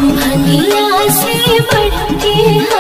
भंगिया से बढ़ के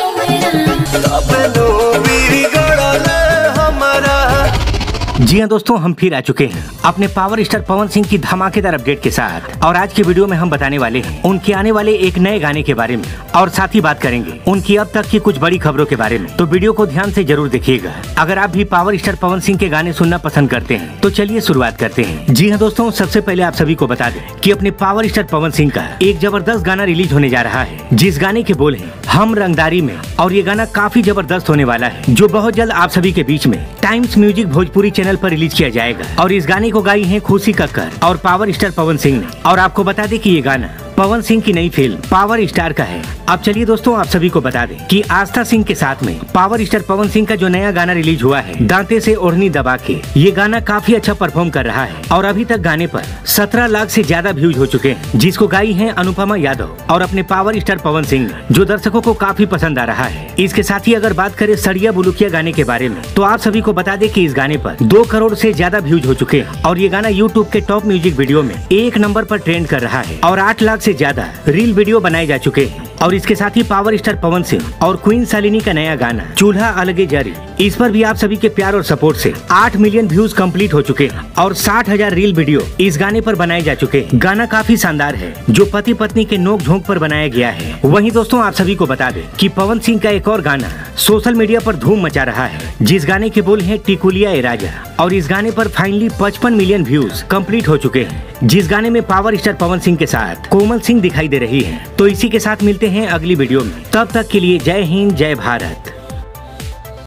जी हाँ दोस्तों, हम फिर आ चुके हैं अपने पावर स्टार पवन सिंह की धमाकेदार अपडेट के साथ। और आज की वीडियो में हम बताने वाले हैं उनके आने वाले एक नए गाने के बारे में, और साथ ही बात करेंगे उनकी अब तक की कुछ बड़ी खबरों के बारे में। तो वीडियो को ध्यान से जरूर देखिएगा। अगर आप भी पावर स्टार पवन सिंह के गाने सुनना पसंद करते हैं तो चलिए शुरुआत करते हैं। जी हाँ दोस्तों, सबसे पहले आप सभी को बता दें कि अपने पावर स्टार पवन सिंह का एक जबरदस्त गाना रिलीज होने जा रहा है, जिस गाने के बोल हैं हम रंगदारी में। और ये गाना काफी जबरदस्त होने वाला है, जो बहुत जल्द आप सभी के बीच में टाइम्स म्यूजिक भोजपुरी चैनल पर रिलीज किया जाएगा। और इस गाने को गाई है खुशी कक्कर और पावर स्टार पवन सिंह ने। और आपको बता दें कि ये गाना पवन सिंह की नई फिल्म पावर स्टार का है। अब चलिए दोस्तों, आप सभी को बता दें कि आस्था सिंह के साथ में पावर स्टार पवन सिंह का जो नया गाना रिलीज हुआ है दांते से ओढ़नी दबा के, ये गाना काफी अच्छा परफॉर्म कर रहा है। और अभी तक गाने पर 17 लाख से ज्यादा व्यूज हो चुके हैं, जिसको गाई है अनुपमा यादव और अपने पावर स्टार पवन सिंह ने, जो दर्शकों को काफी पसंद आ रहा है। इसके साथ ही अगर बात करें सड़िया बुलुकिया गाने के बारे में, तो आप सभी को बता दें कि इस गाने पर 2 करोड़ से ज्यादा व्यूज हो चुके हैं। और ये गाना यूट्यूब के टॉप म्यूजिक वीडियो में 1 नंबर पर ट्रेंड कर रहा है और 8 लाख से ज्यादा रील वीडियो बनाए जा चुके हैं। और इसके साथ ही पावर स्टार पवन सिंह और क्वीन शालिनी का नया गाना चूल्हा अलगे जारी, इस पर भी आप सभी के प्यार और सपोर्ट से 8 मिलियन व्यूज कंप्लीट हो चुके हैं और 60,000 रील वीडियो इस गाने पर बनाए जा चुके हैं। गाना काफी शानदार है, जो पति पत्नी के नोक झोंक पर बनाया गया है। वहीं दोस्तों, आप सभी को बता दें कि पवन सिंह का एक और गाना सोशल मीडिया पर धूम मचा रहा है, जिस गाने के बोल हैं टिकुलिया ए राजा। और इस गाने पर फाइनली 55 मिलियन व्यूज कंप्लीट हो चुके हैं, जिस गाने में पावर स्टार पवन सिंह के साथ कोमल सिंह दिखाई दे रही है। तो इसी के साथ मिलते हैं अगली वीडियो में। तब तक के लिए जय हिंद, जय भारत।